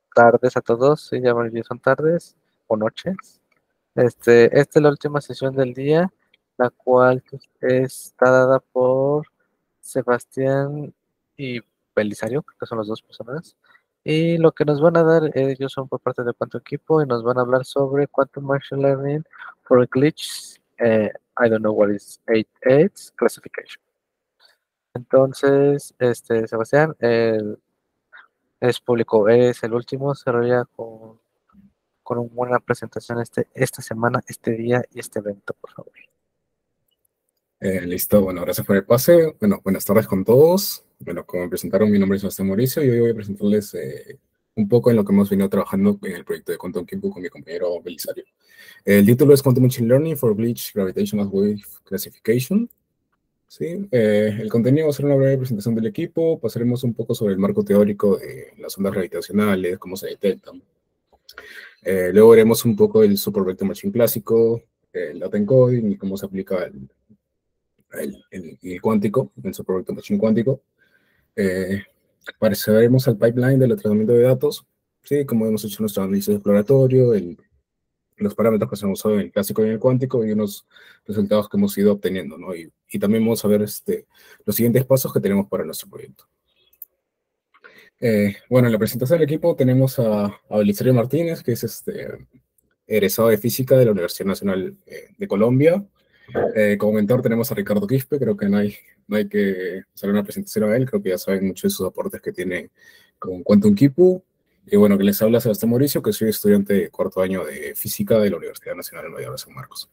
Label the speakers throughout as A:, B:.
A: tardes a todos, sí, ya son tardes o noches. Esta es la última sesión del día, la cual está dada por Sebastián y Belisario, que son las dos personas. Y lo que nos van a dar, ellos son por parte de Quantum Equipo y nos van a hablar sobre Quantum Machine Learning for Glitch. I don't know what is 8.8 classification. Entonces, Sebastián, es público, es el último, cerraría con una buena presentación esta semana, este día y este evento, por favor.
B: Listo, bueno, gracias por el pase. Bueno, buenas tardes con todos. Bueno, como me presentaron, mi nombre es Sebastián Mauricio y hoy voy a presentarles un poco en lo que hemos venido trabajando en el proyecto de Quantum Kimpo con mi compañero Belisario. El título es Quantum Machine Learning for Glitch Gravitational Wave Classification. ¿Sí? El contenido va a ser una breve presentación del equipo. Pasaremos un poco sobre el marco teórico de las ondas gravitacionales, cómo se detectan. Luego veremos un poco el Supervector Machine clásico, el data encoding y cómo se aplica el cuántico, el Supervector Machine cuántico. Pasaremos al pipeline del tratamiento de datos, ¿sí? Como hemos hecho nuestro análisis exploratorio, los parámetros que se han usado en el clásico y en el cuántico y unos resultados que hemos ido obteniendo, ¿no? Y también vamos a ver los siguientes pasos que tenemos para nuestro proyecto. Bueno, en la presentación del equipo tenemos a Belisario Martínez, que es egresado de Física de la Universidad Nacional de Colombia. Como mentor tenemos a Ricardo Quispe, creo que no hay que hacer una presentación a él, creo que ya saben mucho de sus aportes que tiene con Quantum Kipu. Y bueno, que les habla Sebastián Mauricio, que soy estudiante de cuarto año de Física de la Universidad Nacional Mayor de San Marcos.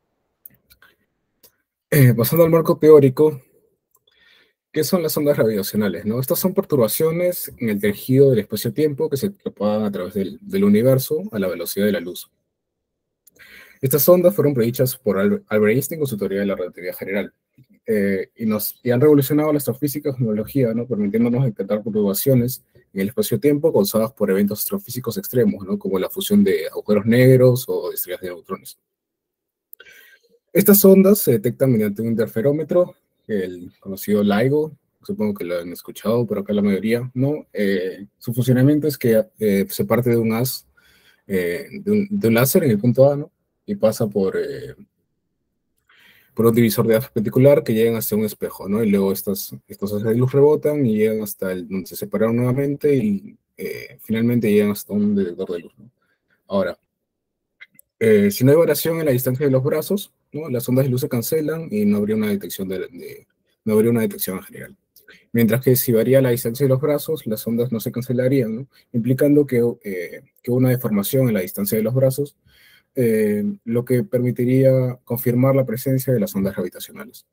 B: Pasando al marco teórico, ¿qué son las ondas gravitacionales, no? Estas son perturbaciones en el tejido del espacio-tiempo que se propagan a través del universo a la velocidad de la luz. Estas ondas fueron predichas por Albert Einstein con su teoría de la relatividad general. Y han revolucionado la astrofísica y cosmología, ¿no? Permitiéndonos detectar perturbaciones en el espacio-tiempo causadas por eventos astrofísicos extremos, ¿no? Como la fusión de agujeros negros o de estrellas de neutrones. Estas ondas se detectan mediante un interferómetro, el conocido LIGO, supongo que lo han escuchado, pero acá la mayoría no. Su funcionamiento es que se parte de un haz, de un láser en el punto A, ¿no? Y pasa por un divisor de haz particular que llegan hasta un espejo, ¿no? Y luego estos haces de luz rebotan y llegan hasta donde se separaron nuevamente y finalmente llegan hasta un detector de luz, ¿no? Ahora, si no hay variación en la distancia de los brazos, ¿no? Las ondas de luz se cancelan y no habría una detección no habría una detección en general. Mientras que si varía la distancia de los brazos, las ondas no se cancelarían, ¿no? Implicando que una deformación en la distancia de los brazos, lo que permitiría confirmar la presencia de las ondas gravitacionales.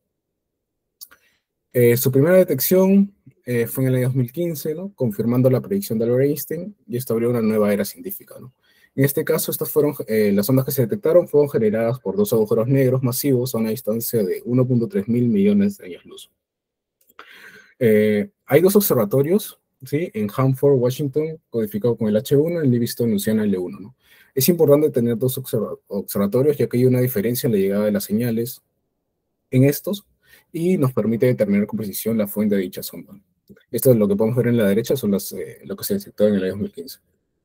B: Su primera detección fue en el año 2015, ¿no? Confirmando la predicción de Albert Einstein, y esto abrió una nueva era científica, ¿no? En este caso, las ondas que se detectaron fueron generadas por dos agujeros negros masivos a una distancia de 1.3 mil millones de años luz. Hay dos observatorios, ¿sí? En Hanford, Washington, codificado con el H1, en Livingston, Luisiana, L1, ¿no? Es importante tener dos observatorios, ya que hay una diferencia en la llegada de las señales en estos, y nos permite determinar con precisión la fuente de dicha sonda. Esto es lo que podemos ver en la derecha, son lo que se detectó en el año 2015.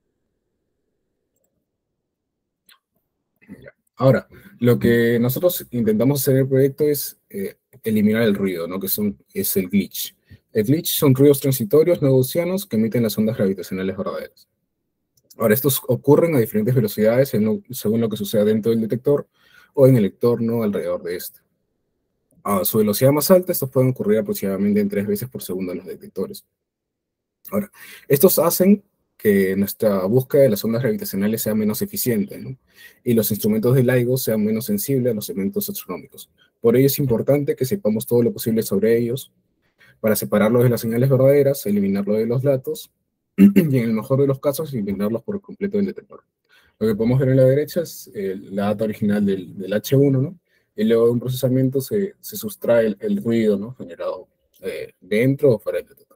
B: Ahora, lo que nosotros intentamos hacer en el proyecto es eliminar el ruido, ¿no? Es el glitch. El glitch son ruidos transitorios no gaussianos que emiten las ondas gravitacionales verdaderas. Ahora, estos ocurren a diferentes velocidades según lo que suceda dentro del detector o en el entorno alrededor de este. A su velocidad más alta, estos pueden ocurrir aproximadamente en 3 veces por segundo en los detectores. Ahora, estos hacen que nuestra búsqueda de las ondas gravitacionales sea menos eficiente, ¿no? Y los instrumentos de LIGO sean menos sensibles a los eventos astronómicos. Por ello es importante que sepamos todo lo posible sobre ellos para separarlos de las señales verdaderas, eliminarlos de los datos y en el mejor de los casos eliminarlos por completo del detector. Lo que podemos ver en la derecha es la data original del H1, ¿no? Y luego de un procesamiento se sustrae el ruido, ¿no? Generado dentro o fuera del detector.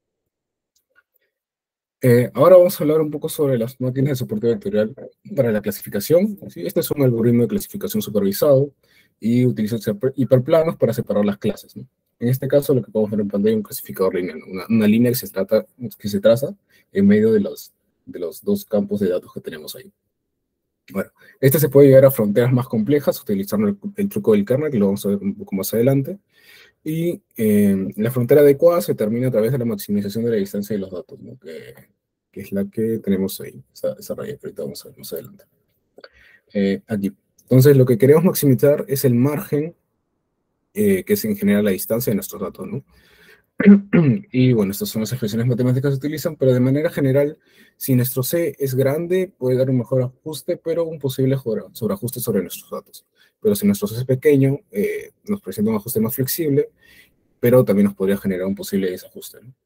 B: Ahora vamos a hablar un poco sobre las máquinas de soporte vectorial para la clasificación, ¿sí? Este es un algoritmo de clasificación supervisado y utiliza hiperplanos para separar las clases, ¿no? En este caso, lo que podemos ver en pantalla es un clasificador lineal, ¿no? Una línea que se traza en medio de de los dos campos de datos que tenemos ahí. Bueno, este se puede llegar a fronteras más complejas utilizando el truco del kernel, que lo vamos a ver un poco más adelante. Y la frontera adecuada se determina a través de la maximización de la distancia de los datos, ¿no? Que es la que tenemos ahí, esa raya que ahorita vamos a ver más adelante. Aquí. Entonces, lo que queremos maximizar es el margen, que es en general la distancia de nuestros datos, ¿no? Y bueno, estas son las expresiones matemáticas que se utilizan, pero de manera general, si nuestro C es grande, puede dar un mejor ajuste, pero un posible sobreajuste sobre nuestros datos. Pero si nuestro C es pequeño, nos presenta un ajuste más flexible, pero también nos podría generar un posible desajuste, ¿no?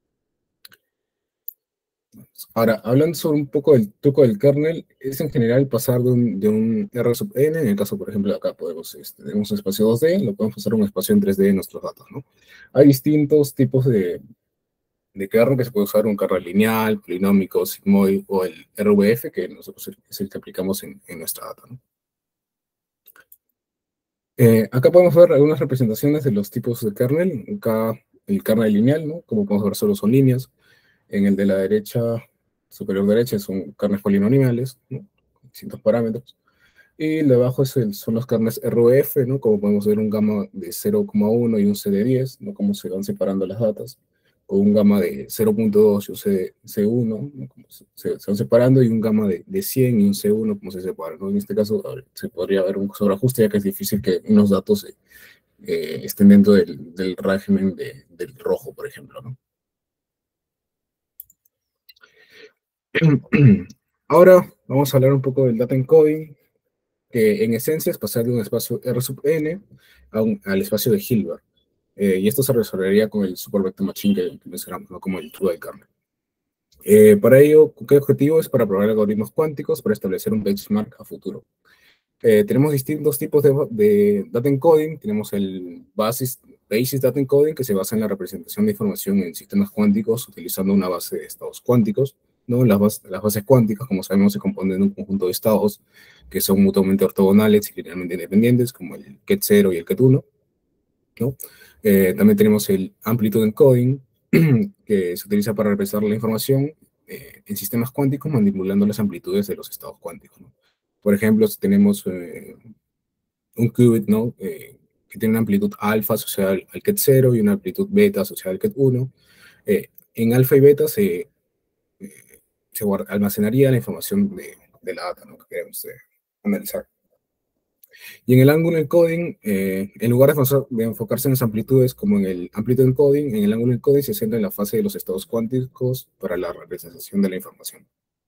B: Ahora, hablando sobre un poco del truco del kernel, es en general pasar de un R sub n, en el caso, por ejemplo, de acá tenemos un espacio 2D, lo podemos pasar a un espacio en 3D de nuestros datos, ¿no? Hay distintos tipos de kernel que se puede usar, un kernel lineal, polinómico, sigmoid o el RVF, que nosotros es el que aplicamos en nuestra data, ¿no? Acá podemos ver algunas representaciones de los tipos de kernel. Acá el kernel lineal, ¿no? Como podemos ver, solo son líneas. En el de la derecha, superior derecha, son kernels polinomiales, ¿no? Distintos parámetros. Y el de abajo son los kernels ROF, ¿no? Como podemos ver, un gamma de 0,1 y un C de 10, ¿no? Cómo se van separando las datas. O un gamma de 0,2 y un C1, ¿no? Como se van separando, y un gamma de 100 y un C1, como se separan, ¿no? En este caso, a ver, se podría ver un sobreajuste, ya que es difícil que unos datos estén dentro del régimen del rojo, por ejemplo, ¿no? Ahora vamos a hablar un poco del data encoding, que en esencia es pasar de un espacio R sub n al espacio de Hilbert. Y esto se resolvería con el Super Vector Machine que mencionamos, ¿no? Como el truco del kernel. Para ello, ¿qué objetivo es? Para probar algoritmos cuánticos para establecer un benchmark a futuro. Tenemos distintos tipos de data encoding. Tenemos el Basis Data Encoding, que se basa en la representación de información en sistemas cuánticos utilizando una base de estados cuánticos, ¿no? Las bases cuánticas, como sabemos, se componen de un conjunto de estados que son mutuamente ortogonales y linealmente independientes, como el Ket0 y el Ket1, ¿no? También tenemos el Amplitude Encoding, que se utiliza para representar la información en sistemas cuánticos manipulando las amplitudes de los estados cuánticos, ¿no? Por ejemplo, si tenemos un qubit, ¿no? Que tiene una amplitud alfa asociada al Ket0 y una amplitud beta asociada al Ket1. En alfa y beta se almacenaría la información de la data, ¿no? Que queremos analizar. Y en el ángulo encoding, en lugar de enfocarse en las amplitudes como en el amplitude encoding, en el ángulo encoding se centra en la fase de los estados cuánticos para la representación de la información.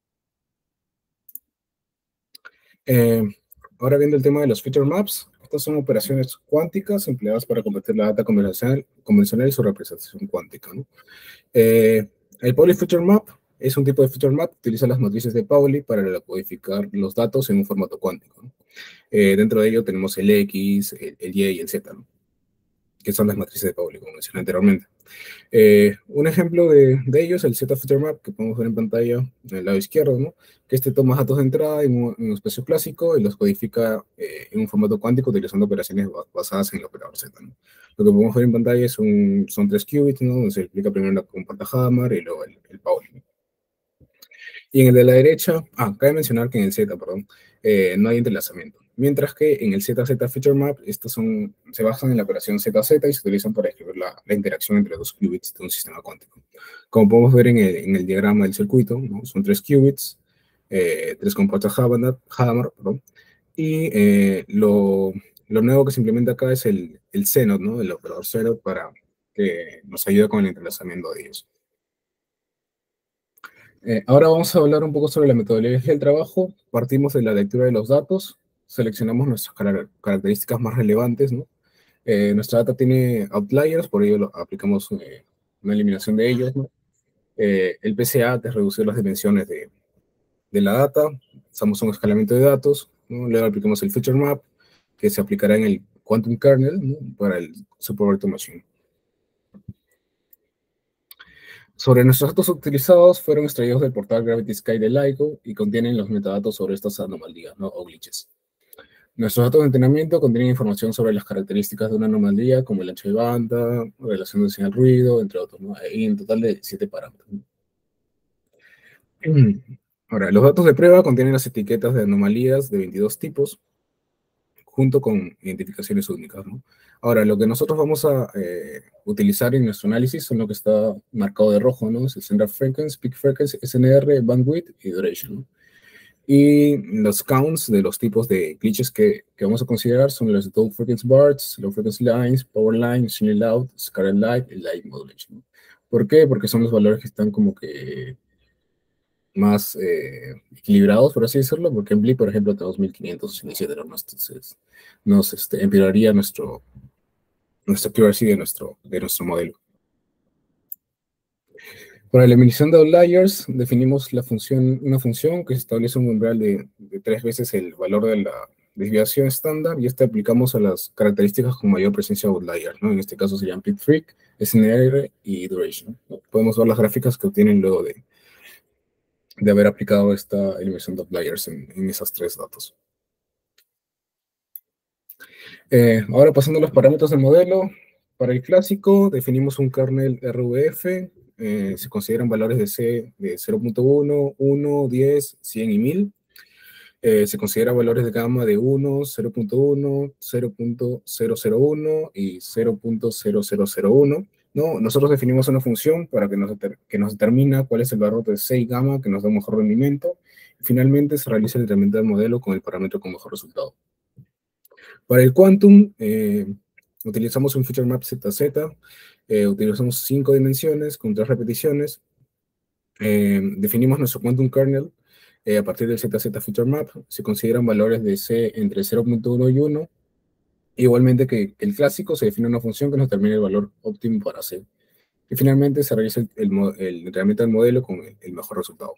B: Eh, Ahora viendo el tema de los feature maps, estas son operaciones cuánticas empleadas para convertir la data convencional y su representación cuántica, ¿no? El Pauli Feature Map es un tipo de feature map que utiliza las matrices de Pauli para codificar los datos en un formato cuántico, ¿no? Dentro de ello tenemos el X, el Y y el Z, ¿no? Que son las matrices de Pauli, como mencioné anteriormente. Un ejemplo de ello es el Z Feature Map, que podemos ver en pantalla en el lado izquierdo, ¿no? Que toma datos de entrada en un espacio clásico y los codifica en un formato cuántico utilizando operaciones basadas en el operador Z, ¿no? Lo que podemos ver en pantalla son 3 qubits, ¿no? Donde se explica primero la compuerta Hammer y luego el Pauli, ¿no? Y en el de la derecha, cabe mencionar que en el Z, perdón, no hay entrelazamiento. Mientras que en el ZZ Feature Map, se basan en la operación ZZ y se utilizan para describir la interacción entre dos qubits de un sistema cuántico. Como podemos ver en el diagrama del circuito, ¿no? Son 3 qubits, 3 compuertas Hammer, perdón, y lo nuevo que se implementa acá es el CNOT, ¿no? El operador CNOT, para que nos ayude con el entrelazamiento de ellos. Ahora vamos a hablar un poco sobre la metodología del trabajo. Partimos de la lectura de los datos, seleccionamos nuestras características más relevantes, ¿no? Nuestra data tiene outliers, por ello aplicamos una eliminación de ellos, ¿no? El PCA, que es reducir las dimensiones de la data. Usamos un escalamiento de datos, ¿no? Luego aplicamos el feature map, que se aplicará en el quantum kernel, ¿no? Para el Super Vector Machine. Sobre nuestros datos utilizados, fueron extraídos del portal Gravity Sky de LIGO y contienen los metadatos sobre estas anomalías, ¿no? O glitches. Nuestros datos de entrenamiento contienen información sobre las características de una anomalía, como el ancho de banda, relación de señal ruido, entre otros, ¿no? Y en total de 7 parámetros, ¿no? Ahora, los datos de prueba contienen las etiquetas de anomalías de 22 tipos, junto con identificaciones únicas, ¿no? Ahora, lo que nosotros vamos a utilizar en nuestro análisis son lo que está marcado de rojo, ¿no? Es el Center Frequency, Peak Frequency, SNR, Bandwidth y Duration, ¿no? Y los counts de los tipos de glitches que vamos a considerar son los Low Frequency Bars, Low Frequency Lines, Power Line, Shiny Loud, Scattered Light y Light Modulation, ¿no? ¿Por qué? Porque son los valores que están como que más equilibrados, por así decirlo, porque en Blip, por ejemplo, tenemos 1587, ¿no? Entonces nos empeoraría nuestra accuracy de nuestro modelo. Para la eliminación de outliers, definimos una función que establece un umbral de 3 veces el valor de la desviación estándar, y esta aplicamos a las características con mayor presencia de outliers, ¿no? En este caso serían peak freq, SNR y duration, ¿no? Podemos ver las gráficas que obtienen luego de haber aplicado esta eliminación de outliers en esos 3 datos. Ahora pasando a los parámetros del modelo, para el clásico definimos un kernel RVF, se consideran valores de C de 0.1, 1, 10, 100 y 1000. Se consideran valores de gamma de 1, 0.1, 0.001 y 0.0001. ¿No? Nosotros definimos una función para que nos determina cuál es el valor de C y gamma que nos da un mejor rendimiento. Finalmente se realiza el entrenamiento del modelo con el parámetro con mejor resultado. Para el Quantum, utilizamos un feature map ZZ, utilizamos 5 dimensiones con 3 repeticiones, definimos nuestro Quantum kernel a partir del ZZ feature map, se consideran valores de C entre 0.1 y 1, igualmente que el clásico se define una función que nos determina el valor óptimo para C. Y finalmente se realiza el entrenamiento del modelo con el mejor resultado.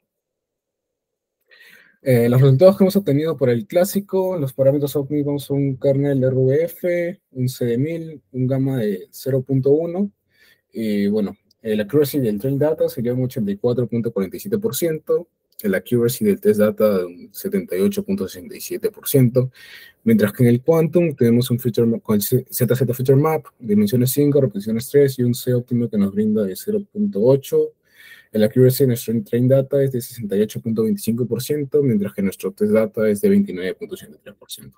B: Los resultados que hemos obtenido por el clásico, los parámetros óptimos son un kernel RVF, un C de 1000, un gamma de 0.1, y bueno, el accuracy del train data sería un 84.47%, el accuracy del test data de un 78.67%, mientras que en el quantum tenemos un feature map, con el ZZ feature map, dimensiones 5, repeticiones 3 y un C óptimo que nos brinda de 0.8. El accuracy de nuestro train data es de 68.25%, mientras que nuestro test data es de 29.83%.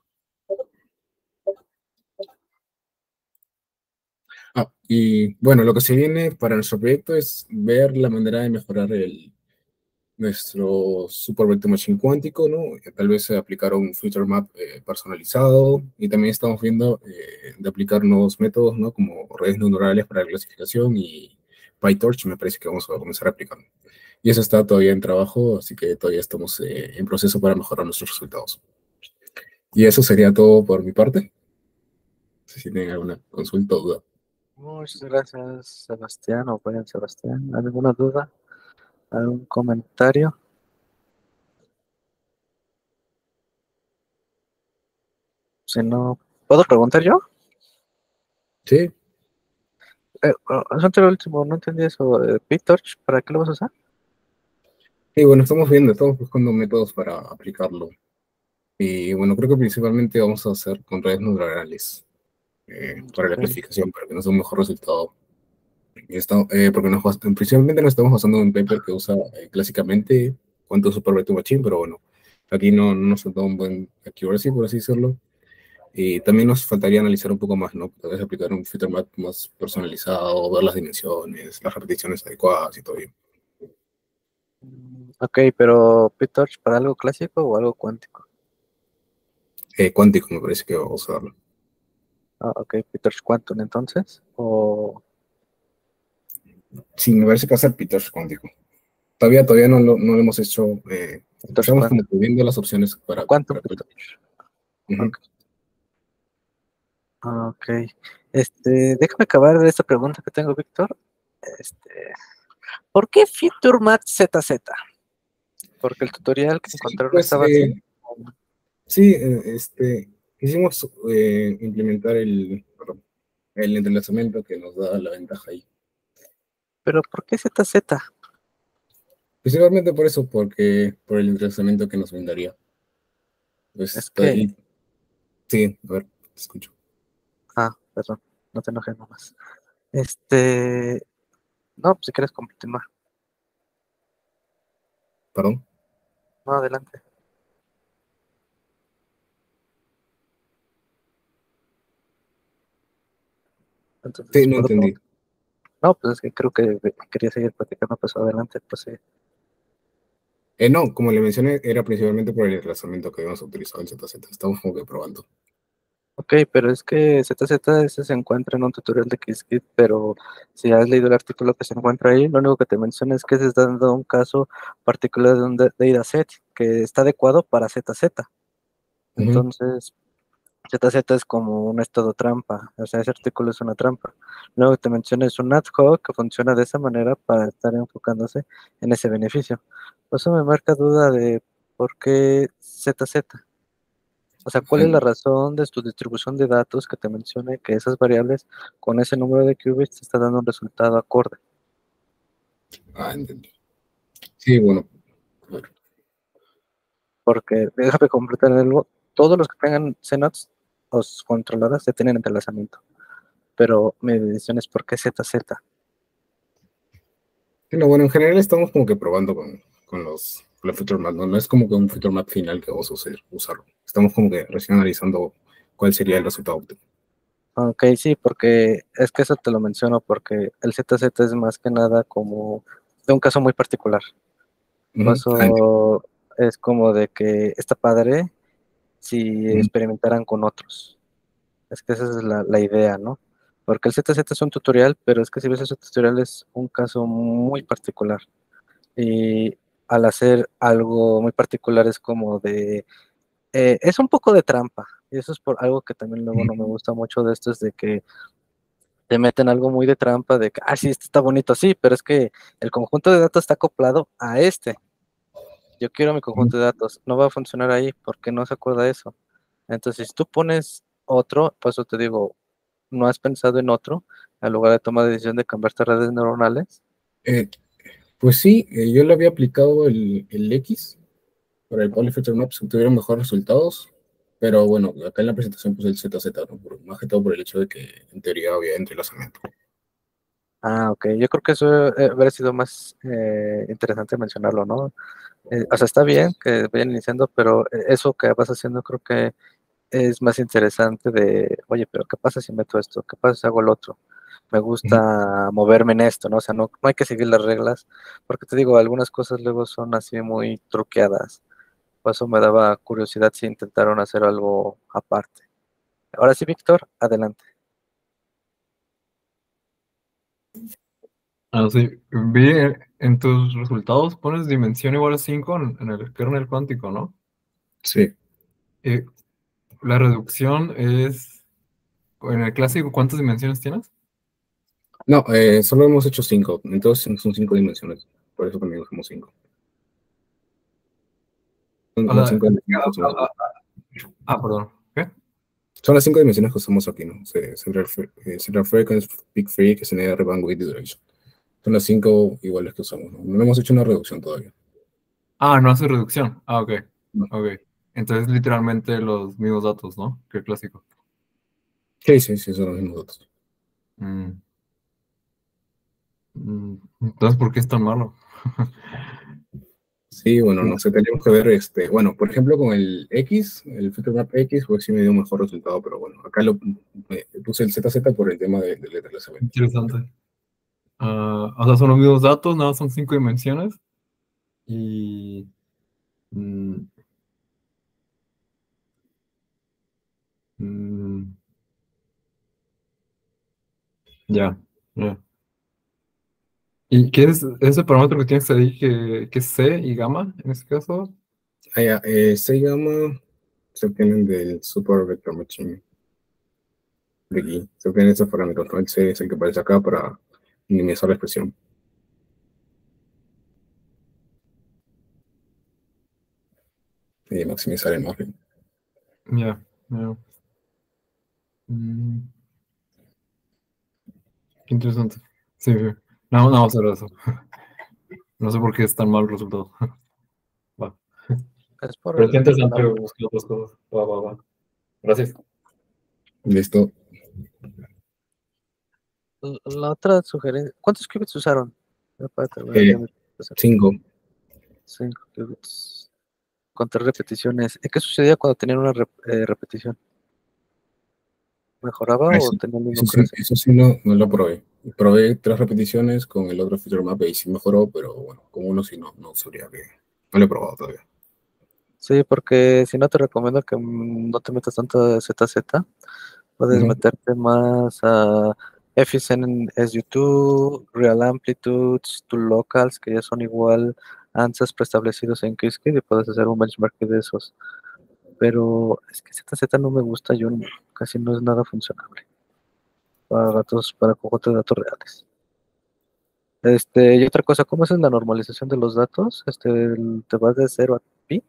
B: Y bueno, lo que se viene para nuestro proyecto es ver la manera de mejorar nuestro Super Vector Machine cuántico, ¿no? Tal vez aplicar un feature map personalizado, y también estamos viendo de aplicar nuevos métodos, ¿no? Como redes neuronales para la clasificación y PyTorch, me parece que vamos a comenzar a aplicar. Y eso está todavía en trabajo, así que todavía estamos en proceso para mejorar nuestros resultados. Y eso sería todo por mi parte. No sé si tienen alguna consulta o duda.
A: Muchas gracias, Sebastián, o buen Sebastián. ¿Alguna duda? ¿Algún comentario? Si no, ¿puedo preguntar yo?
B: Sí,
A: Asunto el último, no entendí eso. PyTorch, ¿para qué lo vas a usar?
B: y bueno, estamos buscando métodos para aplicarlo. Y bueno, creo que principalmente vamos a hacer con redes neuronales para la
A: Ok.
B: clasificación, para que nos dé un mejor resultado. Porque principalmente nos estamos basando en un paper que usa clásicamente Quantum Super Vector Machine, pero bueno, aquí no nos falta un buen accuracy, por así decirlo. Y también nos faltaría analizar un poco más, ¿no? Tal vez aplicar un feature map más personalizado, ver las dimensiones, las repeticiones adecuadas y todo ello.
A: Ok, pero PyTorch para algo clásico o algo cuántico.
B: Cuántico me parece que vamos a darlo.
A: Ah, ok, PyTorch Quantum entonces. O
B: Sí, me parece que va a ser Peters cuántico. Todavía no lo hemos hecho.
A: PyTorch
B: Estamos como
A: Quantum.
B: que viendo las opciones
A: O
B: para.
A: Quantum PyTorch.
B: Ujú.
A: Ok. Ok. Déjame acabar de esta pregunta que tengo, Víctor. Este, ¿Por qué FeatureMath ZZ? Porque el tutorial que
B: Sí,
A: encontraron
B: pues
A: estaba así.
B: sí, quisimos implementar perdón, el entrelazamiento que nos da la ventaja ahí.
A: Pero ¿por qué ZZ?
B: Principalmente por eso, porque por el entrelazamiento que nos brindaría.
A: Es
B: Pues,
A: que,
B: sí, a ver, te escucho.
A: perdón, no te enojes nomás. No, pues si quieres continuar.
B: Perdón.
A: No, adelante.
B: Sí,
A: Entonces,
B: no
A: ¿puedo
B: entendí.
A: preguntar? No, pues es que creo que quería seguir platicando, pues adelante, pues sí.
B: No, como le mencioné, era principalmente por el desplazamiento que habíamos utilizado en ZZ. Estamos como que probando.
A: Ok, pero es que ZZ ese se encuentra en un tutorial de Qiskit, pero si has leído el artículo que se encuentra ahí, lo único que te menciona es que se está dando un caso particular de un dataset que está adecuado para ZZ.
B: Ujú.
A: Entonces, ZZ es como un estado trampa, o sea, ese artículo es una trampa. Luego que te menciona es un ad hoc que funciona de esa manera para estar enfocándose en ese beneficio. Por eso me marca duda de por qué ZZ. O sea, ¿cuál es la razón de tu distribución de datos que te mencione que esas variables con ese número de qubits te está dando un resultado acorde?
B: Entendí. Sí, bueno.
A: Porque déjame completar algo. Todos los que tengan CNOTs o controladoras ya tienen entrelazamiento, pero mi decisión es por qué ZZ.
B: Sí, no, bueno, en general estamos como que probando con los feature map, ¿no? No es como que un feature map final que vamos a usarlo. Estamos como que recién analizando cuál sería el resultado óptimo.
A: Ok, sí, porque es que eso te lo menciono porque el ZZ es más que nada como de un caso muy particular. Por
B: Ujú.
A: eso es como de que está padre si
B: Ujú.
A: experimentaran con otros. Es que esa es la idea, ¿no? Porque el ZZ es un tutorial, pero es que si ves ese tutorial es un caso muy particular. Y al hacer algo muy particular es como de... es un poco de trampa. Y eso es por algo que también luego no me gusta mucho de esto, es de que te meten algo muy de trampa, de que, ah, sí, este está bonito, sí, pero es que el conjunto de datos está acoplado a este. Yo quiero mi
B: Ujú.
A: conjunto de datos. No va a funcionar ahí porque no se acuerda eso. Entonces, si tú pones otro, por eso te digo, ¿no has pensado en otro en lugar de tomar la decisión de cambiarte a redes neuronales?
B: Eh, pues sí, yo le había aplicado el X para el Public Feature Maps que tuvieron mejores resultados, pero bueno, acá en la presentación puse el ZZ, ¿no? Más que todo por el hecho de que en teoría había entrelazamiento.
A: Ah, ok. Yo creo que eso habría sido más interesante mencionarlo, ¿no? O sea, está bien que vayan iniciando, pero eso que vas haciendo creo que es más interesante de, oye, pero ¿qué pasa si meto esto? ¿Qué pasa si hago el otro? Me
B: Ujú.
A: gusta moverme en esto, ¿no? O sea, no hay que seguir las reglas, porque te digo, algunas cosas luego son así muy truqueadas. Por eso me daba curiosidad si intentaron hacer algo aparte. Ahora sí, Víctor, adelante.
C: Ah, sí. Vi en tus resultados pones dimensión igual a 5 en el kernel cuántico, ¿no?
B: Sí.
C: Eh, la reducción es, en el clásico, ¿cuántas dimensiones tienes?
B: No, solo hemos hecho 5, entonces son 5 dimensiones, por eso también usamos 5.
C: O
B: Son
C: sea,
B: 5 dimensiones que usamos aquí.
C: perdón. ¿Qué?
B: Son las 5 dimensiones que usamos aquí, ¿no? Central Frequency, Peak Frequency, NR, Bandwidth y Duration. Son las 5 iguales que usamos, ¿no? No hemos hecho una reducción todavía.
C: No hace reducción. Ok.
B: No.
C: Ok. Entonces, literalmente los mismos datos, ¿no? Que el clásico.
B: Sí, sí, sí, son los mismos datos.
C: Mm, entonces, ¿por qué es tan malo?
B: Sí, bueno, no sé, tenemos que ver, bueno, por ejemplo, con el X, el FeatureMap X, pues sí me dio un mejor resultado, pero bueno, acá puse el ZZ por el tema del entrelazamiento.
C: Interesante. O sea, son los mismos datos, nada más son 5 dimensiones. Y. mm, mm, ya, ya. ¿Y qué es ese parámetro que tienes ahí que es C y gamma en este caso?
B: Ah, ya, se llama, se obtienen del Super Vector Machine de aquí, se obtienen esos parámetros, ¿no? El C es el que aparece acá para minimizar la expresión y maximizar el margen.
C: Ya, ya. Mm, qué interesante. Sí, sí. No, no, vamos a ver eso. No sé por qué es tan mal el resultado. Va.
A: Es por
C: Pero qué
A: el
C: interesante
A: parámetro.
C: buscar otras cosas. Va, va, va. Gracias.
B: Listo.
A: La otra sugerencia, ¿cuántos qubits usaron? Ya para terminar
B: Eh,
A: ya mi presentación.
B: 5.
A: 5 qubits. Con 3 repeticiones. ¿Y qué sucedía cuando tenían una repetición? ¿Mejoraba
B: Ah,
A: o tenía el mismo
B: eso sí,
A: crash?
B: eso sí no lo probé. Probé 3 repeticiones con el otro feature map y sí mejoró, pero bueno, con uno sí no sabría que. No lo he probado todavía.
A: Sí, porque si no te recomiendo que no te metas tanto a ZZ. Puedes
B: Ujú.
A: meterte más a FSN SU2, Real Amplitudes, to Locals, que ya son igual ANSYS preestablecidos en Qiskit y puedes hacer un benchmark de esos. Pero es que ZZ no me gusta, yo casi no es nada funcionable para datos, para conjuntos de datos reales. Y otra cosa, ¿cómo es la normalización de los datos? ¿Te vas de 0 a pi?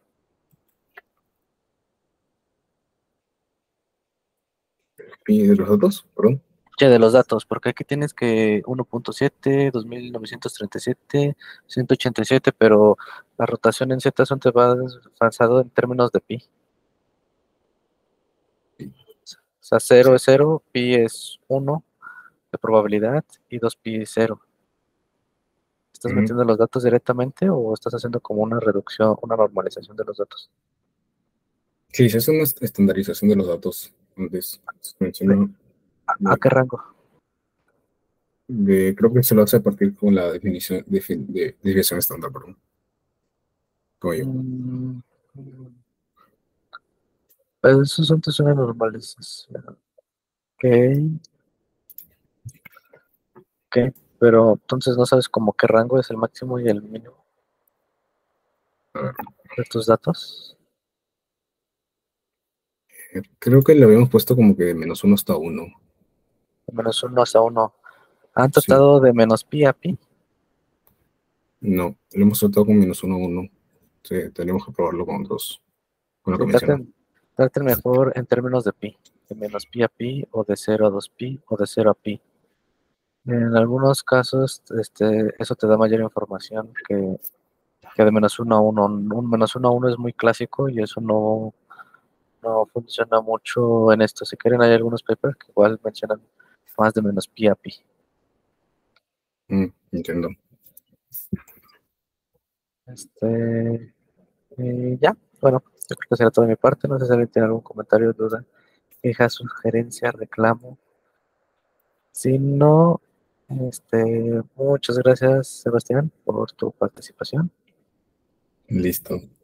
B: ¿Y de los otros? Perdón.
A: Ya de los datos, porque aquí tienes que 1.7, 2937, 187, pero la rotación en Z son te va basado en términos de pi. O sea, 0
B: Sí.
A: es 0, pi es 1 de probabilidad y 2pi es 0. ¿Estás
B: Ujú.
A: metiendo los datos directamente o estás haciendo como una reducción, una normalización de los datos?
B: Sí, se hace una estandarización de los datos. Antes se
A: ¿De-
B: mencionó
A: ¿A qué rango?
B: creo que se lo hace a partir con la definición de desviación estándar, perdón. Como yo.
A: Mm, pues esos son tus una normalización. Ok, ok. Pero entonces no sabes como qué rango es el máximo y el mínimo
B: A ver,
A: de tus datos.
B: creo que le habíamos puesto como que de -1 hasta 1.
A: De -1 hasta 1. ¿Han
B: Sí,
A: tratado de menos pi a pi?
B: no, lo hemos tratado con -1 a 1. Sí, tenemos que probarlo con lo que
A: Sí,
B: mencionó.
A: traten mejor en términos de pi. De menos pi a pi, o de 0 a 2 pi, o de 0 a pi. En algunos casos, eso te da mayor información que de -1 a 1. Un -1 a 1 es muy clásico y eso no funciona mucho en esto. Si quieren, hay algunos papers que igual mencionan más de menos pi a pi.
B: Entiendo.
A: Ya, bueno, yo creo que será todo de mi parte. No sé si alguien tiene algún comentario, duda, queja, sugerencia, reclamo. Si no, muchas gracias, Sebastián, por tu participación.
B: Listo.